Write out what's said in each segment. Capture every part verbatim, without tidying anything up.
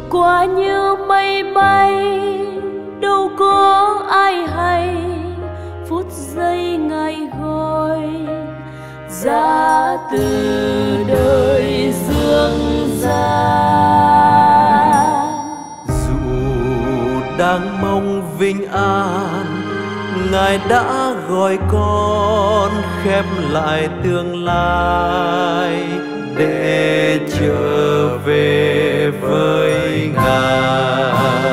qua như mây bay, đâu có ai hay phút giây ngày gọi ra từ đời dương gian. Dù đang mong vinh an, Ngài đã gọi con khép lại tương lai để trở về với Ngài.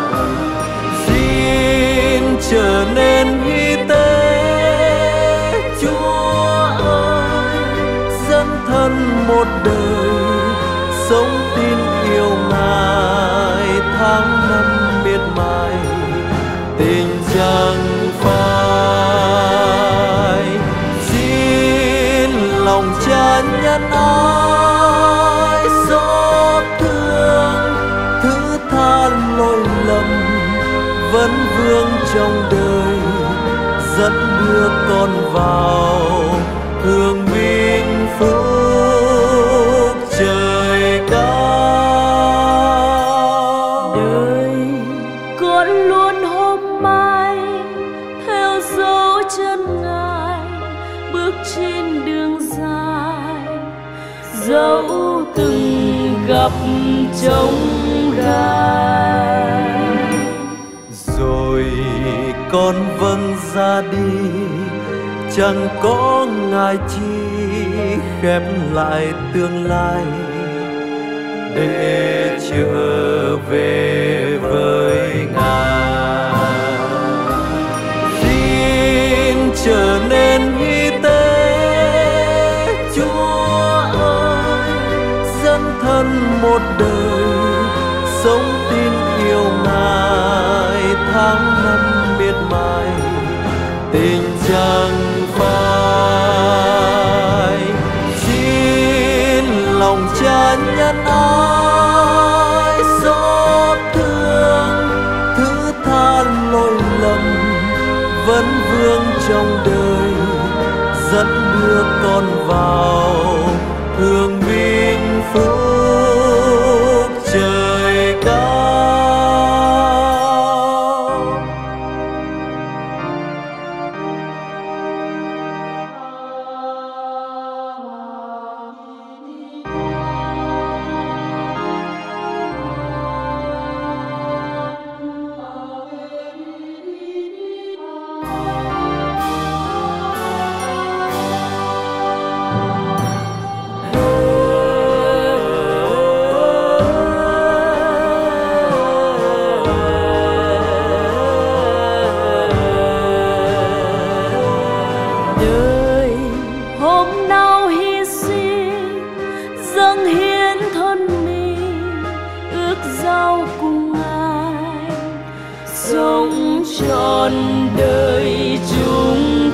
Xin trở nên hy tế, Chúa ơi, dấn thân một đời sống tin yêu Ngài. Tháng năm miệt mài tình chẳng phai. Xin lòng Cha nhân ái xót thương, thứ tha lỗi lầm vẫn vương trong đời, dẫn đưa con vào hương vinh phúc trời cao. Đời con luôn hôm mai theo dấu chân Ngài, bước trên đường dài dẫu từng gặp trông gai. Rồi con vâng ra đi, chẳng có ngại chi khép lại tương lai để trở về với Ngài. Xin trở nên hy tế, Chúa ơi, dấn thân một đời sống tin yêu Ngài. Tháng năm miệt mài tình chẳng phai. Xin lòng Cha nhân ái xót thương, thứ tha lỗi lầm vẫn vương trong đời, dẫn đưa con vào hương vinh phúc trời cao. Đời hôm nào hy sinh dâng hiến thân mình, ước giao cùng Ngài sống trọn đời chung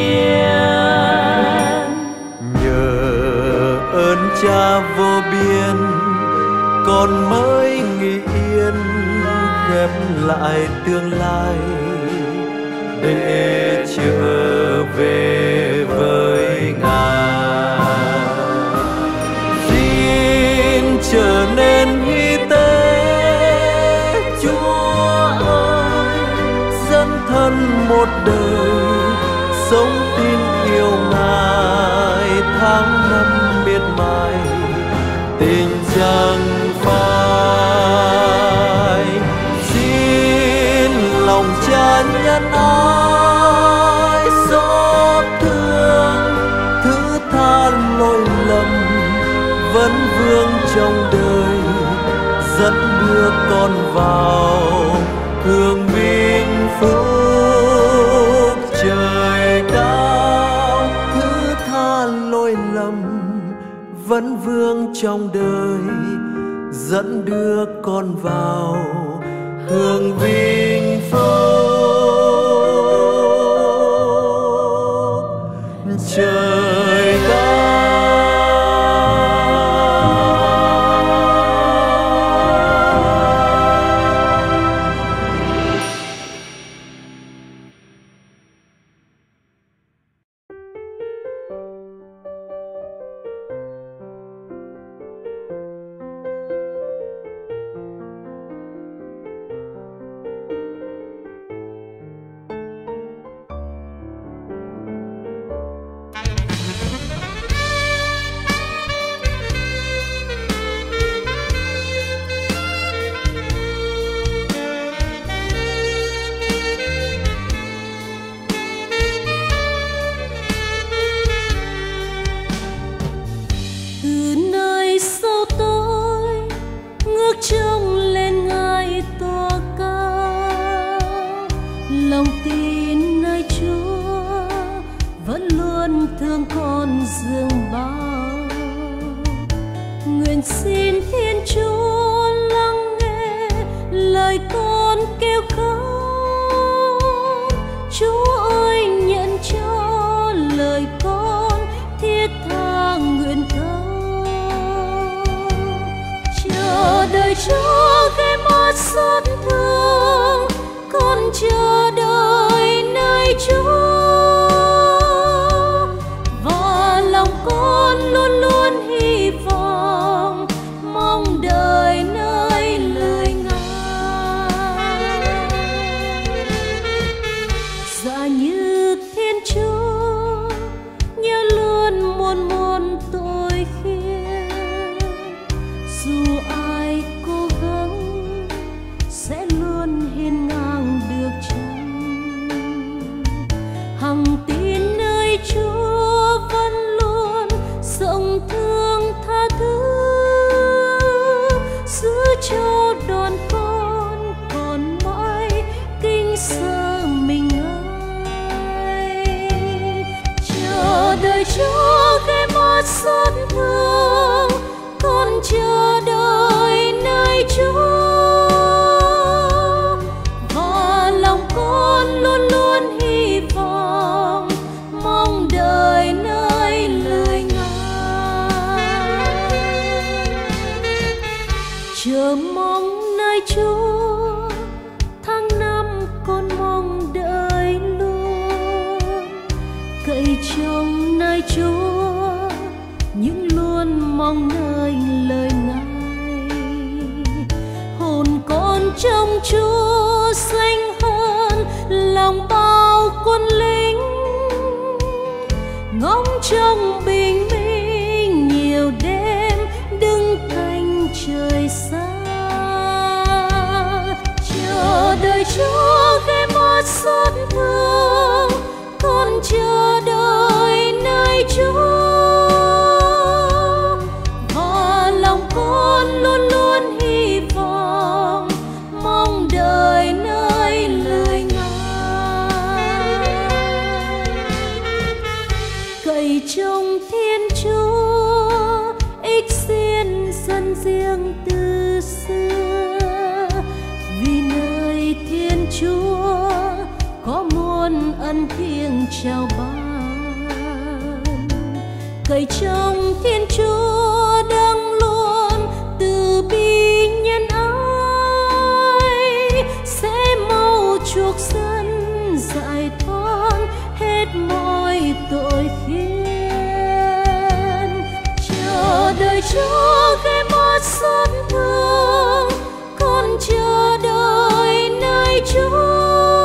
kiên. Nhờ ơn Cha vô biên, con mới nghĩ yên khép lại tương lai để trở về với Ngài. Xin trở nên hy tế, Chúa ơi, dấn thân một đời sống tin yêu Ngài. Tháng năm miệt mài tình chẳng phai. Xin lòng Cha nhân ái xót thương, thứ tha lỗi lầm vẫn vương trong đời, dẫn đưa con vào hương vinh phúc trời cao. Thứ tha lỗi lầm vẫn vương trong đời, dẫn đưa con vào hương vinh phúc trời cao. lòng tin nơi Chúa vẫn luôn thương con dường bao. Nguyện xin Thiên Chúa lắng nghe lời con kêu khóc. Chúa ơi nhận cho lời con thiết tha nguyện cầu. Chờ đợi Chúa ghé mắt xót thương, con chờ đợi nơi Chúa, và lòng con luôn luôn hy vọng mong đợi nơi lời Ngài. Dạ như Thiên Chúa nhớ luôn muôn muôn tội khiên, dù ai cố gắng sẽ luôn hiên ngang được chăng. Hằng tin nơi Chúa vẫn luôn rộng thương tha thứ, giữ cho đoàn con còn mãi kính sợ mình ai. Chờ đợi Chúa ghé mắt xót thương, con chờ đợi nơi Chúa, và lòng con luôn luôn hy vọng mong đợi nơi lời Ngài. Chờ mong nơi Chúa, tháng năm con mong đợi luôn, cậy trông nơi Chúa nhưng luôn mong nơi lời Ngài. Hồn con trong Chúa xanh hơn lòng bao quân lính, ngóng trong bình minh nhiều đêm đứng canh trời xa. Chờ đợi Chúa ghé mắt xót thương, con chờ đợi nơi Chúa, và lòng con luôn luôn hy vọng mong đợi nơi lời Ngài. Cậy trông Thiên Chúa ích xiên dân riêng từ xưa, vì nơi Thiên Chúa có muôn ân thiêng chào ban. Cậy trông Thiên Chúa đang luôn từ bi nhân ái, sẽ mau chuộc dân giải thoát hết mọi tội khiên. Chờ đợi Chúa ghé mắt xót thương, con chờ đợi nơi Chúa,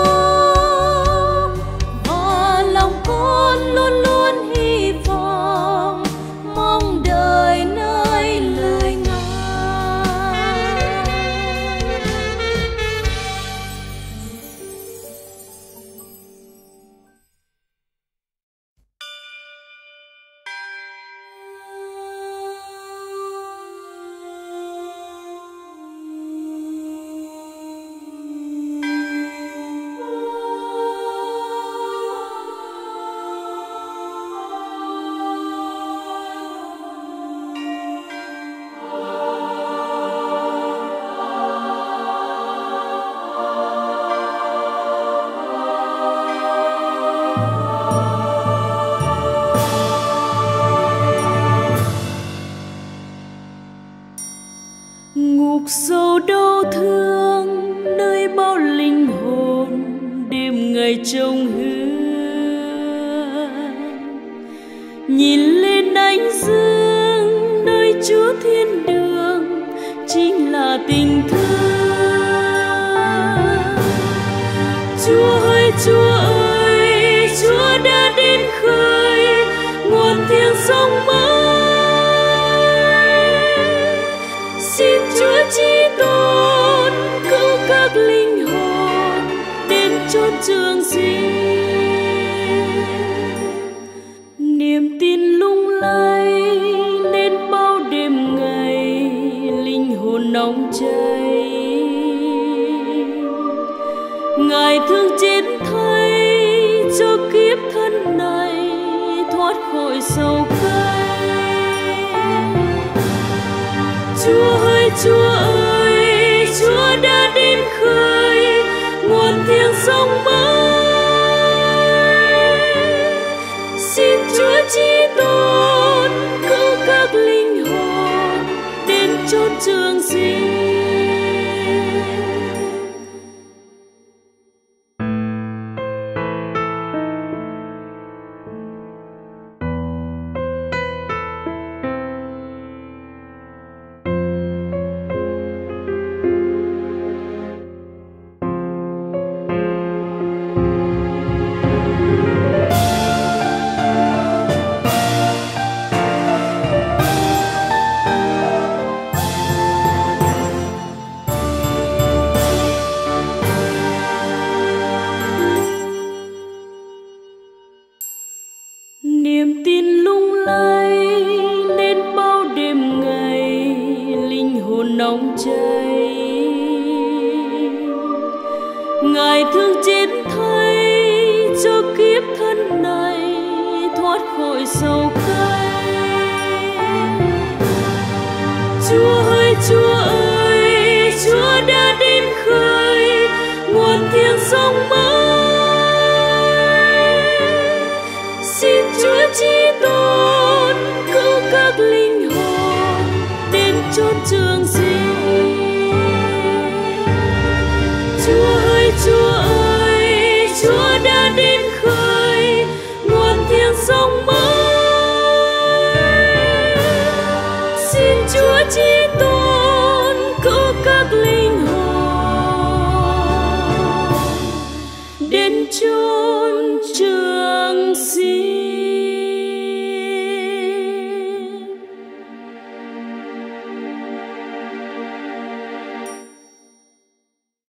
và lòng con luôn luôn hy vọng mong đợi nơi lời Ngài. Ngục sâu đau thương nơi bao linh hồn đêm ngày trông hương, nhìn lên ánh dương nơi Chúa thiên đường chính là tình thương. Chúa ơi Chúa ơi, Chúa đã đến khơi nguồn thiêng sông mới. Xin Chúa chi tôn cứu các linh hồn đến chốn trường sinh. Niềm tin lung lay nên bao đêm ngày, linh hồn nóng cháy Ngài thương chết thay cho kiếp thân này thoát khỏi sầu cay. Chúa ơi, Chúa ơi, Chúa đã đến khơi nguồn tiếng sống mới. Xin Chúa chi tôn cứu các linh hồn đến chốn trường sinh. Niềm tin lung lay lên bao đêm ngày, linh hồn nóng cháy. Ngài thương chết thay cho kiếp thân này thoát khỏi sầu cay.